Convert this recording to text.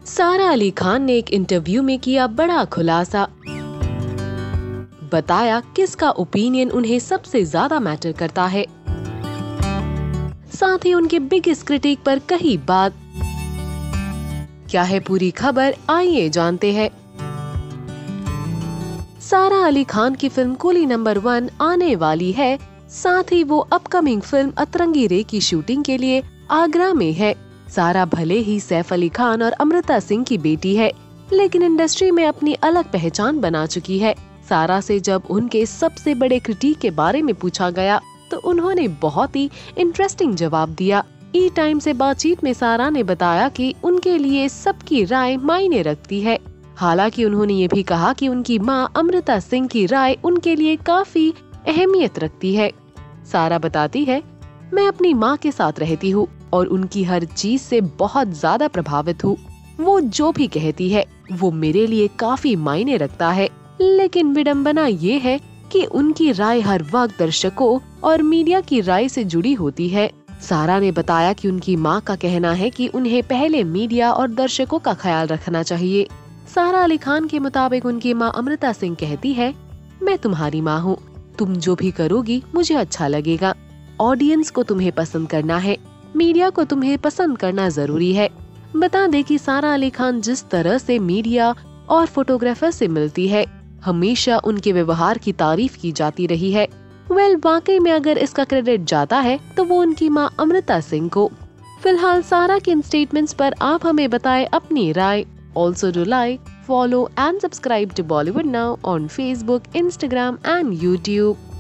सारा अली खान ने एक इंटरव्यू में किया बड़ा खुलासा। बताया किसका ओपिनियन उन्हें सबसे ज्यादा मैटर करता है। साथ ही उनके बिगेस्ट क्रिटिक पर कही बात। क्या है पूरी खबर, आइए जानते हैं। सारा अली खान की फिल्म कुली नंबर 1 आने वाली है। साथ ही वो अपकमिंग फिल्म अतरंगी रे की शूटिंग के लिए आगरा में है। सारा भले ही सैफ अली खान और अमृता सिंह की बेटी है, लेकिन इंडस्ट्री में अपनी अलग पहचान बना चुकी है। सारा से जब उनके सबसे बड़े क्रिटिक के बारे में पूछा गया तो उन्होंने बहुत ही इंटरेस्टिंग जवाब दिया। ई टाइम से बातचीत में सारा ने बताया कि उनके लिए सबकी राय मायने रखती है। हालांकि उन्होंने ये भी कहा कि उनकी मां अमृता सिंह की राय उनके लिए काफी अहमियत रखती है। सारा बताती है, मैं अपनी माँ के साथ रहती हूँ और उनकी हर चीज से बहुत ज्यादा प्रभावित हूँ। वो जो भी कहती है वो मेरे लिए काफी मायने रखता है, लेकिन विडंबना ये है कि उनकी राय हर वक्त दर्शकों और मीडिया की राय से जुड़ी होती है। सारा ने बताया कि उनकी माँ का कहना है कि उन्हें पहले मीडिया और दर्शकों का ख्याल रखना चाहिए। सारा अली खान के मुताबिक उनकी माँ अमृता सिंह कहती है, मैं तुम्हारी माँ हूँ, तुम जो भी करोगी मुझे अच्छा लगेगा। ऑडियंस को तुम्हें पसंद करना है, मीडिया को तुम्हें पसंद करना जरूरी है। बता दे कि सारा अली खान जिस तरह से मीडिया और फोटोग्राफर से मिलती है, हमेशा उनके व्यवहार की तारीफ की जाती रही है। वाकई में अगर इसका क्रेडिट जाता है तो वो उनकी माँ अमृता सिंह को। फिलहाल सारा के इन स्टेटमेंट्स पर आप हमें बताएं अपनी राय। Also do like, follow and subscribe to Bollywood Now on Facebook, Instagram and YouTube.